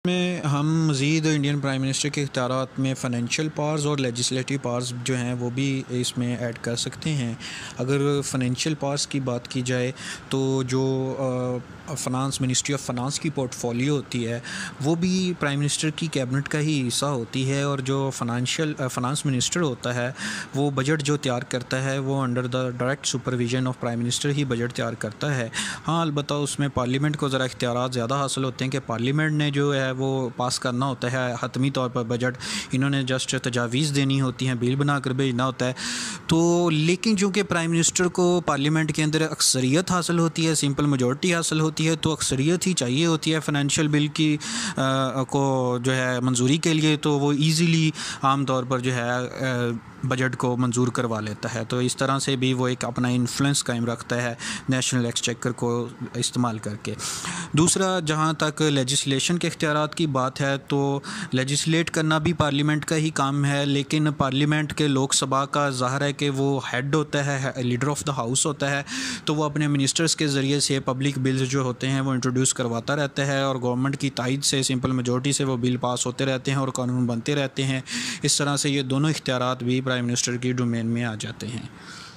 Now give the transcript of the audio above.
میں ہم مزید انڈین پرائم منسٹر کے اختیارات میں فنینشیل پاورز اور لیجسلیٹو پاورز جو ہیں وہ بھی اس میں ایڈ کر سکتے ہیں۔ اگر فنینشیل پاورز کی بات کی جائے تو جو منسٹری آف فنانس کی پورٹ فولیو ہوتی ہے وہ بھی پرائم منسٹر کی کیبنٹ کا ہی حصہ ہوتی ہے، اور جو فنانس منسٹر ہوتا ہے وہ بجٹ جو تیار کرتا ہے وہ under the direct supervision of prime minister ہی بجٹ تیار کرتا ہے۔ ہاں، البتہ اس میں پارلیمنٹ کو ذرا اختیارات زیادہ حاصل ہوتے ہیں کہ پارلیمنٹ نے جو ہے وہ پاس کرنا ہوتا ہے حتمی طور پر بجٹ، انہوں نے جسٹ تجاویز دینی ہوتی ہیں، بل بنا کر بھیجنا ہوتا ہے۔ تو لیکن چونکہ پرائم منسٹر کو پارلیمنٹ کے اندر اکثریت حاصل ہوتی ہے، سمپل میجورٹی حاصل ہوتی ہے، تو اکثریت ہی چاہیے ہوتی ہے فنینشیل بل کی کو جو ہے منظوری کے لیے، تو وہ ایزیلی عام طور پر جو ہے بجٹ کو منظور کروا لیتا ہے۔ تو اس طرح سے بھی وہ ایک اپنا انفلوئنس قائم رکھتا ہے نیشنل ایکسچیکر کو استعمال کر کے۔ دوسرا، جہاں تک لیجسلیشن کے اختیارات کی بات ہے تو لیجسلیٹ کرنا بھی پارلیمنٹ کا ہی کام ہے، لیکن پارلیمنٹ کے لوک سبھا کا ظاہر ہے کہ وہ ہیڈ ہوتا ہے، لیڈر آف دا ہاؤس ہوتا ہے، تو وہ اپنے منسٹرز کے ذریعے سے پبلک بلز جو ہوتے ہیں وہ انٹروڈیوس کرواتا رہتا ہے، اور گورنمنٹ کی تائید سے سمپل میجورٹی سے وہ بل پاس ہوتے رہتے ہیں اور قانون بنتے رہتے ہیں۔ اس طرح سے یہ دونوں اختیارات بھی پرائم منسٹر کی ڈومین میں آ جاتے ہیں۔